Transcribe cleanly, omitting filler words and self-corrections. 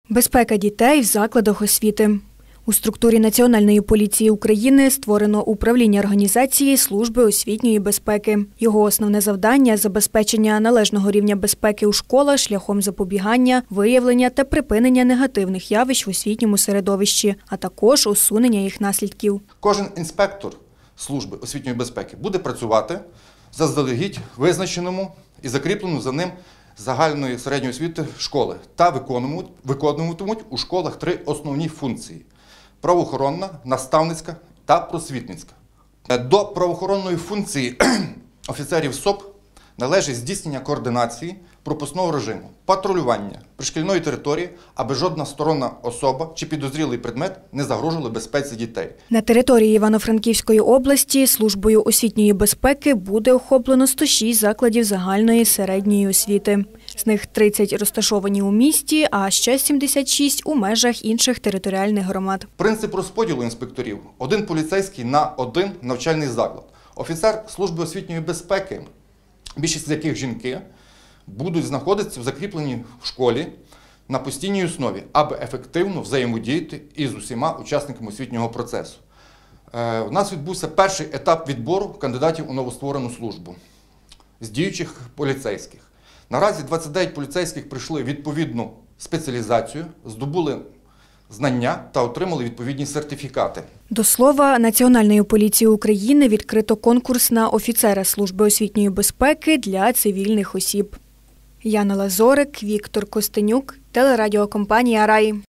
Безпека дітей в закладах освіти. У структурі Національної поліції України створено управління організації Служби освітньої безпеки. Його основне завдання – забезпечення належного рівня безпеки у школах шляхом запобігання, виявлення та припинення негативних явищ в освітньому середовищі, а також усунення їх наслідків. Кожен інспектор Служби освітньої безпеки буде працювати заздалегідь визначеному і закріпленому за ним загальної середньої освіти школи та виконуватимуть у школах три основні функції – правоохоронна, наставницька та просвітницька. До правоохоронної функції офіцерів СОП належить здійснення координації пропускного режиму, патрулювання пришкільної території, аби жодна стороння особа чи підозрілий предмет не загрожували безпеці дітей. На території Івано-Франківської області Службою освітньої безпеки буде охоплено 106 закладів загальної середньої освіти. З них 30 розташовані у місті, а ще 76 у межах інших територіальних громад. Принцип розподілу інспекторів – один поліцейський на один навчальний заклад. Офіцер Служби освітньої безпеки, більшість з яких жінки, будуть знаходитися в закріпленні в школі на постійній основі, аби ефективно взаємодіяти із усіма учасниками освітнього процесу. У нас відбувся перший етап відбору кандидатів у новостворену службу з діючих поліцейських. Наразі 29 поліцейських пройшли відповідну спеціалізацію, здобули знання та отримали відповідні сертифікати. До слова, Національною поліцією України відкрито конкурс на офіцера Служби освітньої безпеки для цивільних осіб. Яна Лазорик, Віктор Костенюк, телерадіокомпанія «Раї».